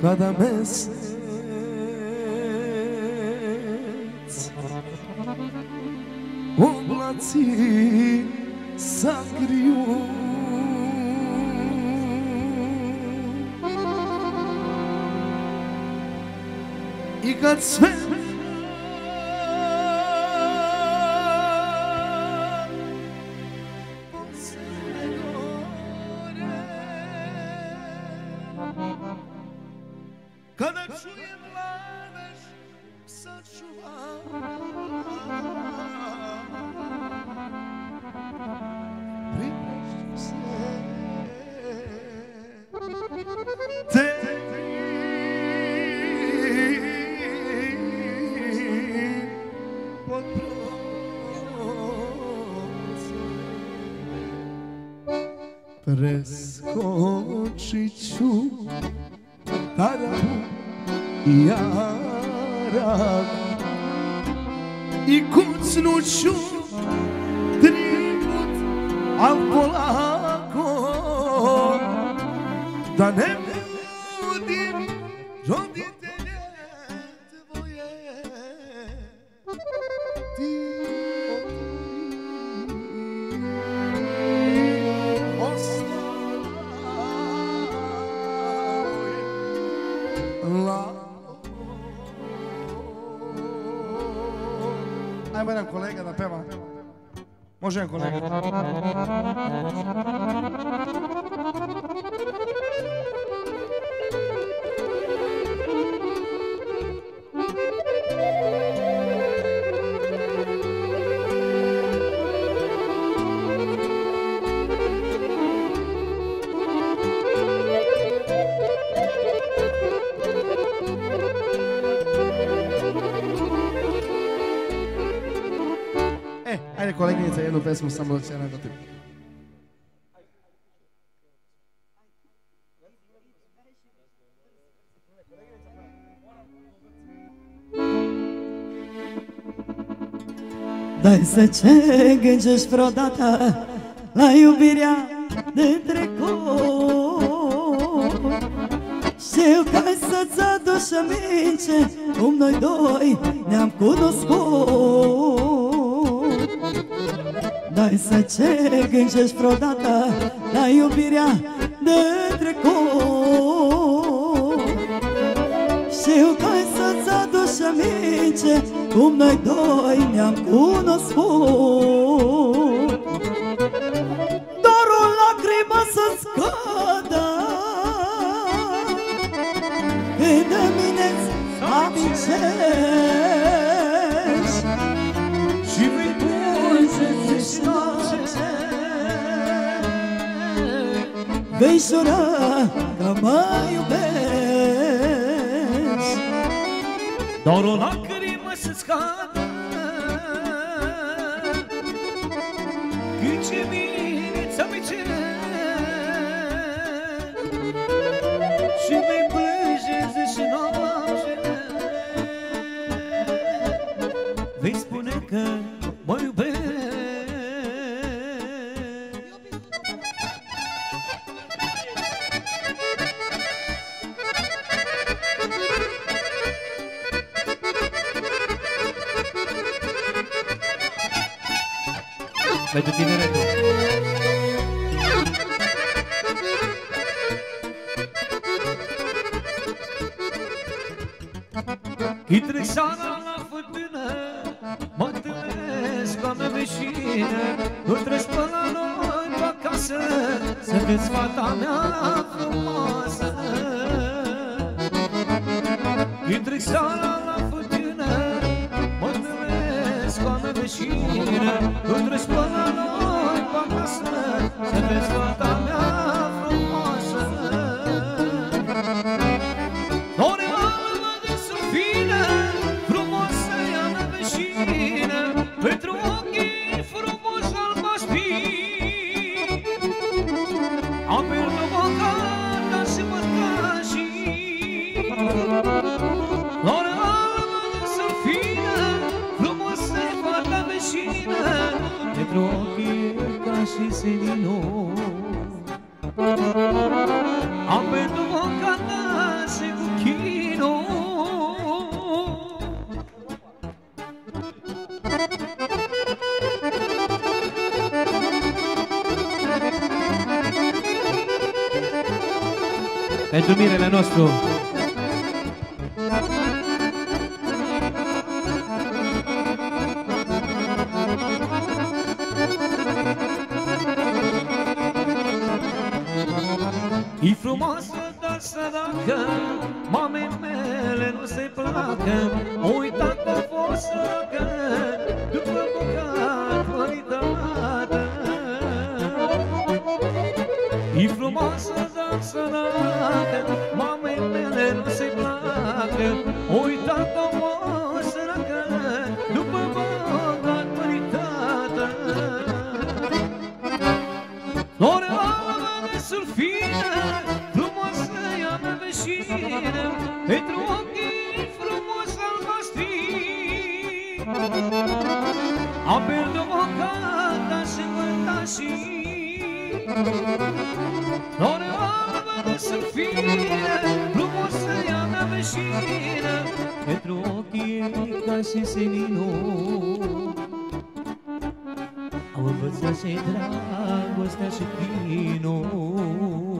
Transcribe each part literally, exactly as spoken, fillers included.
Cada mesec oblaci sakriju i kad sve kada čujem lavež sačuvam priprašću se tebi pod prozor preskočit ću Tarabu i Jarak i kucnut ću tri put, al polako da ne budim roditelje tvoje. Ti ajmo jedan kolega da peva. Može jedan kolega? Ajde koleginica, jednu pesmu samo da će ja nagotim. Dai să ce gândești vreodată la iubirea de trecut. Știu că ai să-ți aduci aminte cum noi doi ne-am cunoscut. Dai să ce gândești vreodată la iubirea de trecut. Știu că ai să-ți aduci aminte cum noi doi ne-am cunoscut. Doar o lacrimă să-ți cadă când de mine-ți amintești și vei plânge-ți noapte. Vei jura că mă iubești. Doar o lacrimă să-ți cadă cât ce bine-ți amintești și vei plânge zi și noapte. Vei spune că mă iubești. Pentru tineretul. Când trec seara la fântână, mă întâlnesc cu a mea vecină. Nu treci până la noi pe acasă, să vezi fata mea frumoasă. Când trec seara la fântână, mă întâlnesc cu a mea vecină. Nu treci până la noi pe acasă, să vezi fata mea frumoasă. Pentru ochii frumoși albaștri am pierdut bocata și mătașii. Flore albă să fină, frumoasă e fata vecină, pentru ochii ca și seninul. Am pierdut bocata și cu Pentru mirele nostru. E frumoasă, dar săracă, mamei mele nu se placă. O uitat că a fost săracă, după bogat măritată. E frumoasă, dar săracă, mamei mele nu se placă. O uitat că a fost săracă, după bogat măritată. Floreala de sulfină, frumoasă ea mea veșină, pentru ochii frumos albastri. Apel de bocata și mântașii. Floreala de sulfină, frumoasă ea mea veșină, pentru ochii ei ca și seninul. Au învățat și dragostea și chinul.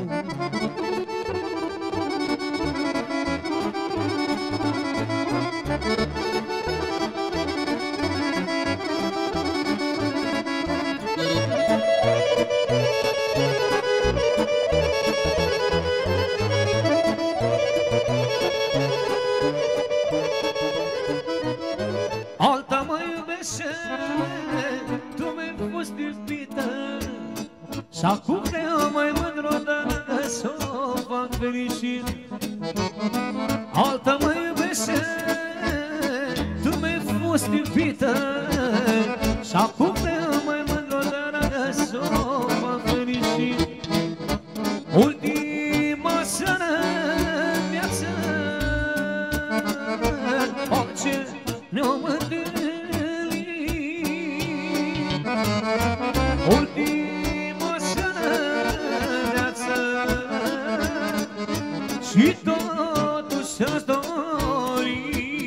Alta mă iubește, tu mi-ai fost iubită, și acum vreau mai mândră să o fac fericit. Alta mă iubește, tu mi-ai fost iubită, și acum vreau mai mândră să o fac fericit. Ultima seară în viață, orice ne-am întâlnit. Ultima seară în viață, și totuși aș dori.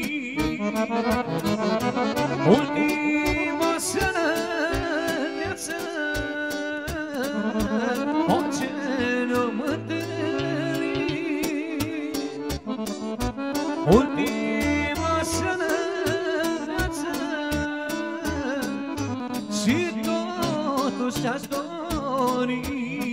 Ultima seară în viață, orice ne-am întâlnit. Ultima seară în viață, și totuși aș dori.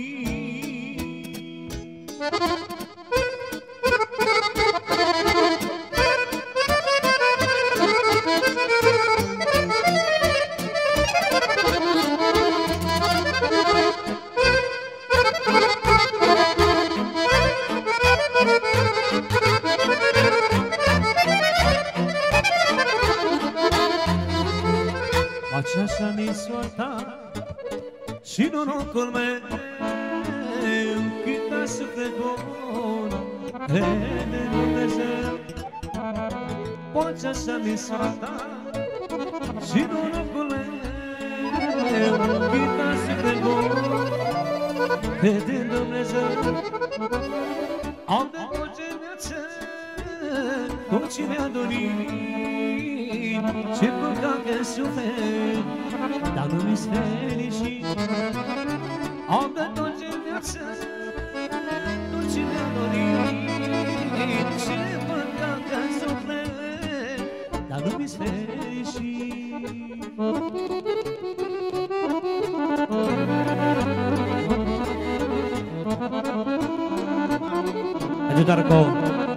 Aceasta-mi soarta și norocul meu, cât a sufletul crede în Dumnezeu. Aceasta-mi soarta și norocul meu, cât a sufletul crede în Dumnezeu. Am de tot ce viață, tot ce mi-a dorit, ce păcat în suflet, dar nu mi-s fericit. Am de tot ce viață, tot ce mi-a dorit, ce păcat în suflet, dar nu mi-s fericit. Ajutarco.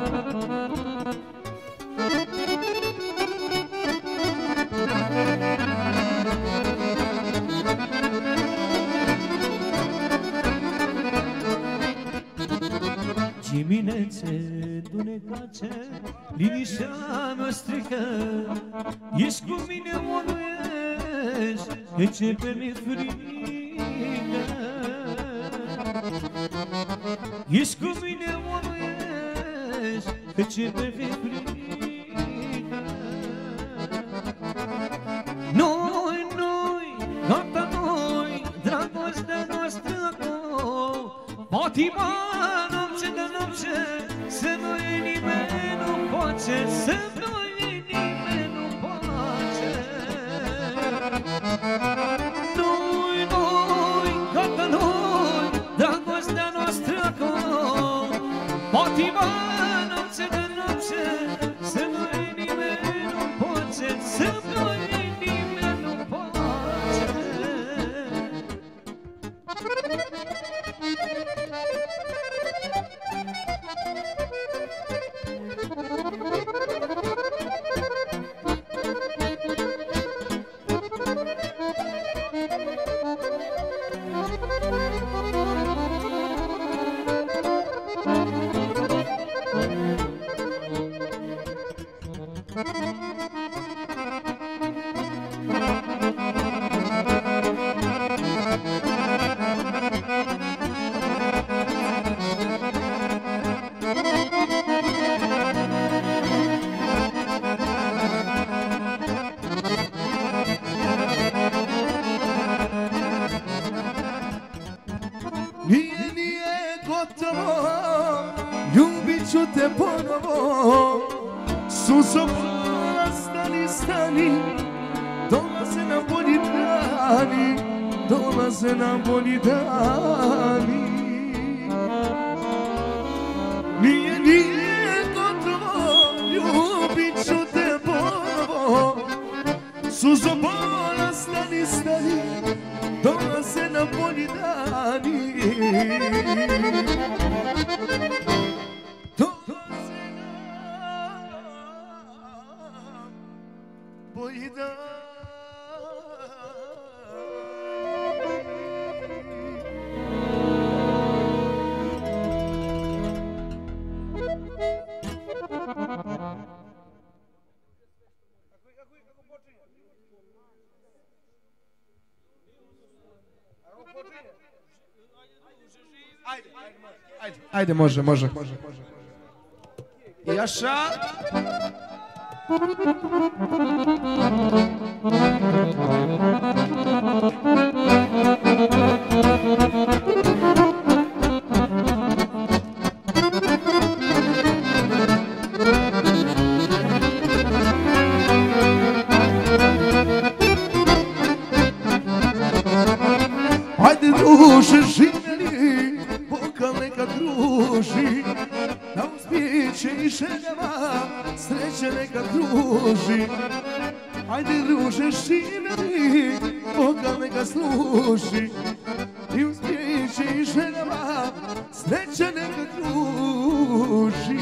Diminețe, dunecace, liniștea mă strică. Ești cu mine, mă nu ești, de ce pe mi-e frică. Ești cu mine, mă nu ești, de ce pe mi-e frică. Noi, noi, gata noi, dragostea noastră acolo, patima nopțe de nopțe, să nu-i nimeni nu poate, să nu-i nimeni nu poate. Noi, noi, gata noi, dragostea noastră acolo, Nije, nije gotovo, ljubit ću te ponovo. Suzo moja, stani, stani, dolaze nam bolji dani, dolaze nam bolji dani. Nije, nije gotovo, ljubit ću te ponovo. Suzo moja, stani, stani, dolaze nam bolji dani. Dolaze nam bolji dani. Ajde, može, može. Jaša! Ajde, druže, živjeli, bokal neka kruži, na uspjeće i željama sreće neka kruži. Ajde, druže, živjeli, bokal neka služi, i uspjeće i željama sreće neka kruži.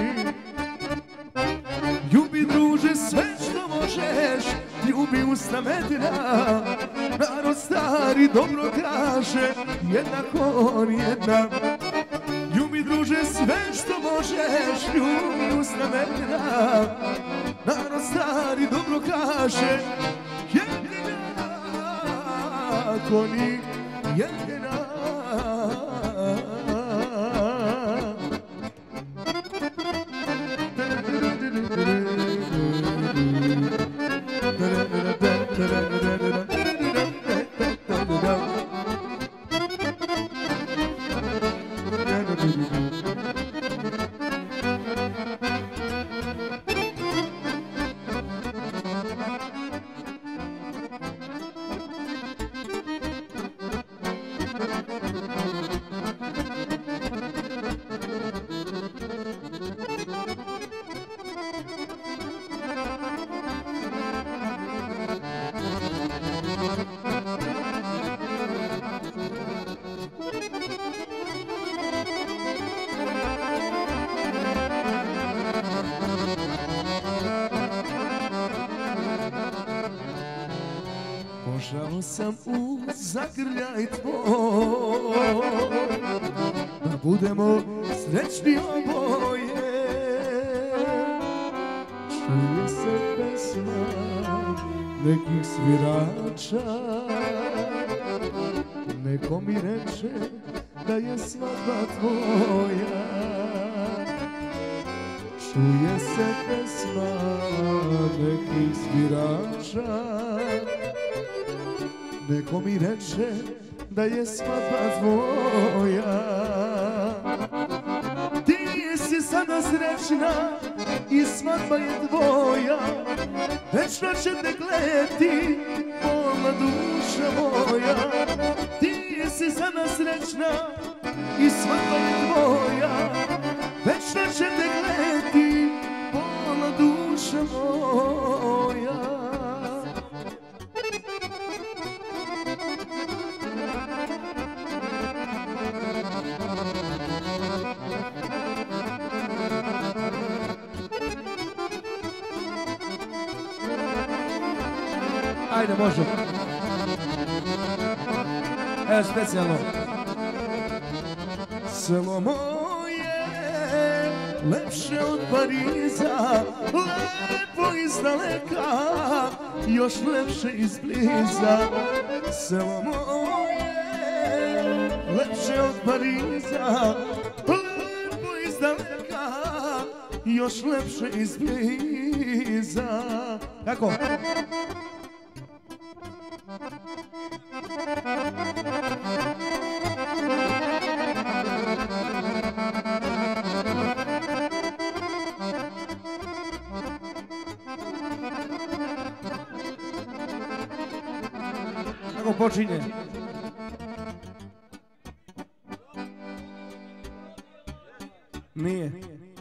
Ljubi, druže, sve što možeš, ljubi usta medina, narod stari dobro kaže, jedna kon jedna. Ljubi, druže, sve što možeš, ljubi usta medina, narod stari dobro kaže, jedina koni, jedina. Požao sam u zagrljaj tvoj, da budemo srećni oboje. Čuje se pesma nekih svirača, neko mi reče da je svadba tvoja. Čuje se pesma nekih svirača, neko mi reče da je svadba tvoja. Ti si sada srećna i svadba je tvoja, večno će te gledati bolna duša moja. Ti si sada srećna i svadba je tvoja, večno će te gledati bolna duša moja. Ajde, može. Evo specijalno. Selo moje, lepše od Pariza, lepo iz daleka, još lepše izbliza. Selo moje, lepše od Pariza, lepo iz daleka, još lepše izbliza. Kako? Kako počinje? Nije.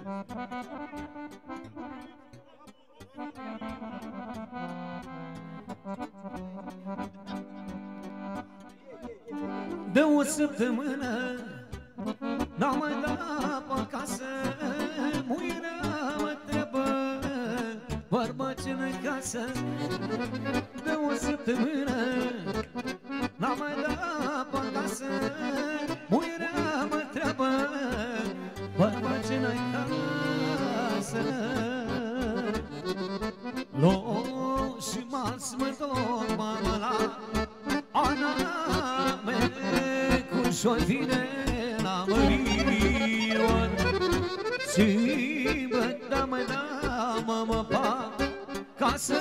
De o săptămână n-am mai dat pe acasă, muirea mă întreabă, bărba ce-n-i casă. De o săptămână n-am mai dat pe acasă, muirea mă întreabă, bărba ce-n-i casă. Lo și mas mă tot mă la Ana me cu șoi vine la mărion. Și mă da mă da mă mă pa casă,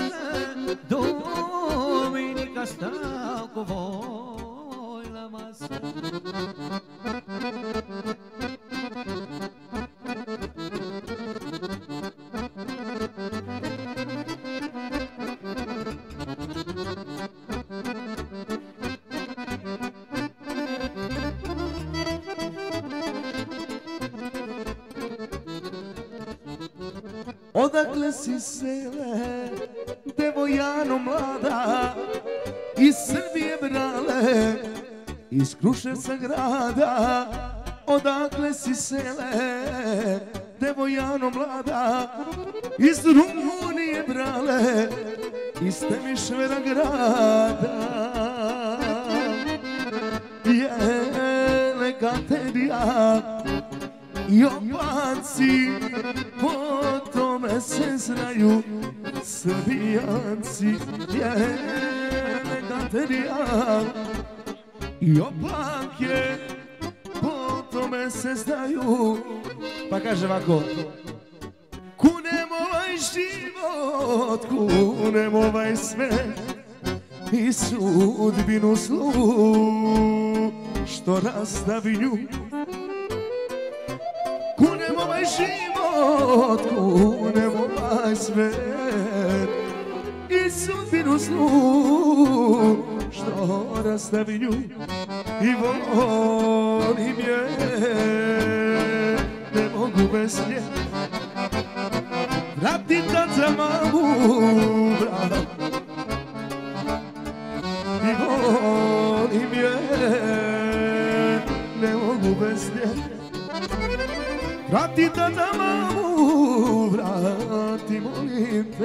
duminica stau cu voi la masă. Odakle si sele, devojano mlada, iz Srbije brale, iz Kruševca grada. Odakle si sele, devojano mlada, iz Rumunije brale, iz Temišvera grada. Jele Katerija i Opanci, po tome se znaju Srbijanci. Jele Katerija i Opanke, po tome se znaju. Pa kaže ovako: kunem ovaj život, kunem ovaj svet i sudbinu zlu što rastavi nju. Kunem ovaj život, kunem ovaj svet i sudbinu zlu što rastavi nju. I volim je, ne mogu bez nje. Vratim tad za mamu, brat. I volim je, ne mogu bez nje. Vrati tata mamu, vrati, molim te.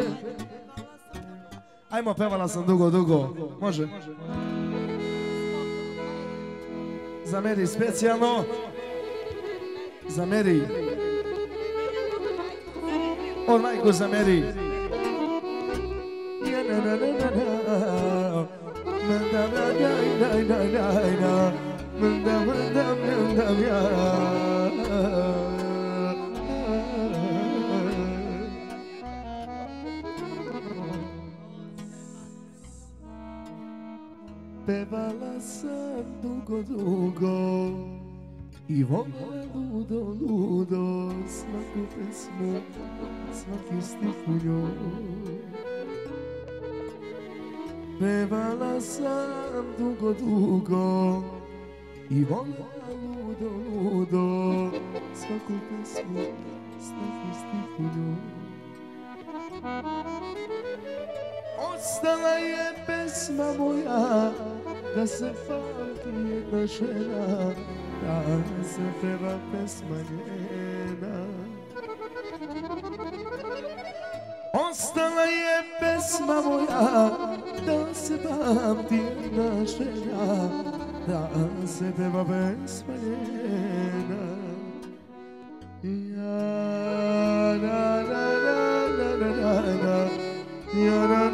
Ajmo, pevala sam dugo, dugo. Može? Za Meri specijalno. Za Meri. O majko za Meri. Ja na na na na na. Manda na na na na na. Manda manda manda ya. Pevala sam dugo, dugo i volila ludo, ludo svaku pesmu, svaki stih u njoj. Pevala sam dugo, dugo i volila ludo, ludo svaku pesmu, svaki stih u njoj. Ostala je pesma moja, da se pamti jedna žena, da se peva pesma njena. Ostala je pesma moja, da se pamti jedna žena, da se peva pesma njena. Ja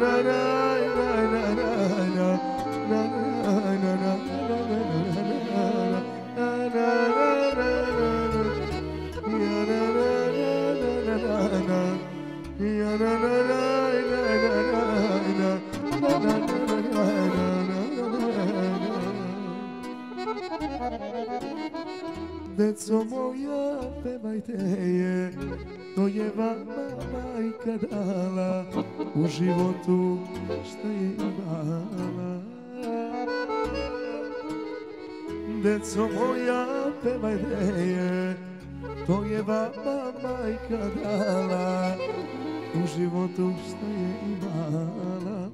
Deco moja, pevajte je, to je vama majka dala, u životu šta je imala. Deco moja, pevajte je, to je vama majka dala, u životu šta je imala.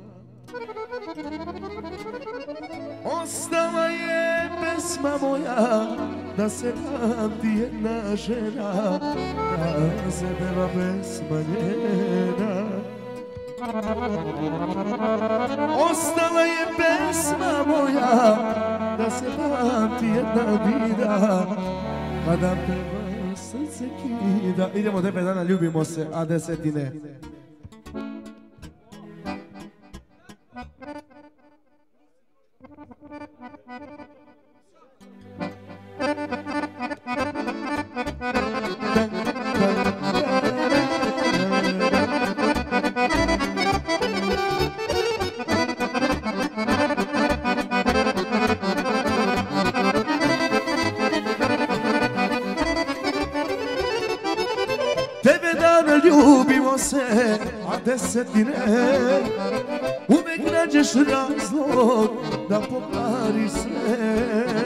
Ostala je pesma moja, da se pamti jedna žena, da se peva pesma njena. Ostala je pesma moja, da se pamti jedna vida, pa da peva srce kida. Idemo tebe dana, ljubimo se, a desetine. Ljubimo se, a desetine, uvek nađeš razlog da pokvari sve.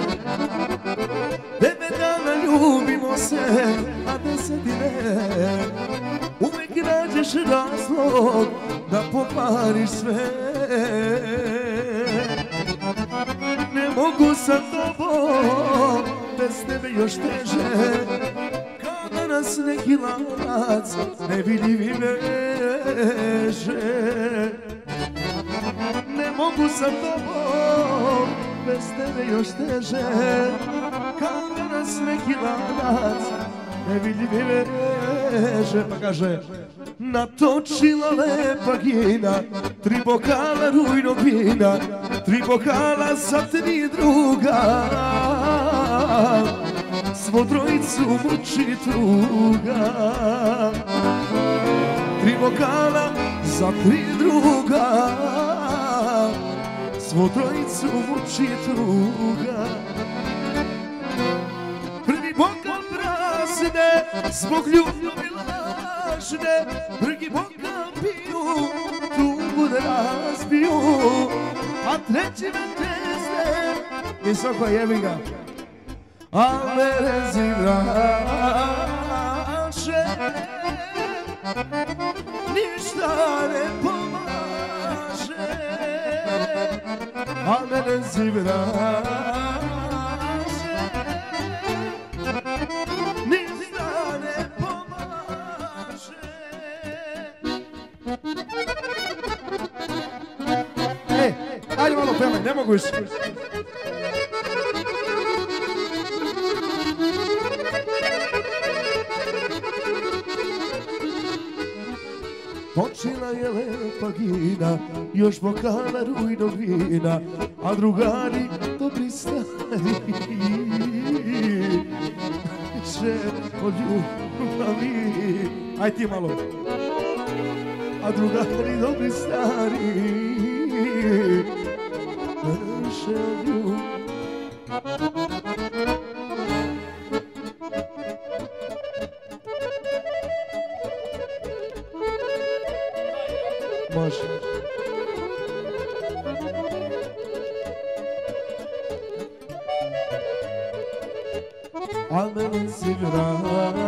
Tebe dana ljubimo se, a desetine, uvek nađeš razlog da pokvari sve. Ne mogu sa tobom, bez tebe još teže, nas neki lanac nevidljivi veže. Ne mogu sa tobom, bez tebe još teže, kao da nas neki lanac nevidljivi veže. Pa kaže, natočila lepa gina, tri bokala rujnog vina, tri bokala za tri druga, svo trojicu muči tuga. Tri bokala za tri druga, svo trojicu muči tuga. Prvi bokal prazne, zbog ljubavi lažne, drugi bokal piju, tugu da razbiju, a treći me trezne, visoko jebi ga, a mene vraće, ništa ne pomaže. A mene vraće, ništa ne pomaže. Ej, ajde malo pevaj, ne mogu više. Počela je lepa gina, još bokala rujnog vina, a drugari dobri stari će od ljubavi. Aj ti malo. A drugari dobri stari će od ljubavi. Može. Al mene si vraće,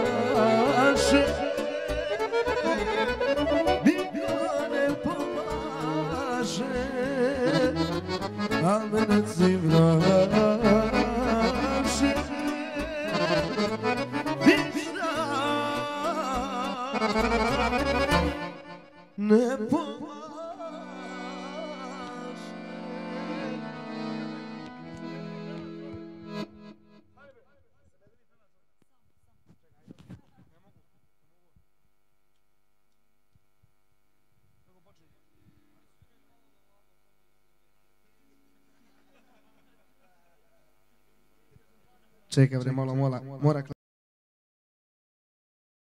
niko ne pomaže. Al mene si vraće, ništa ne pomaže. Čekaj bre, malo mora, mora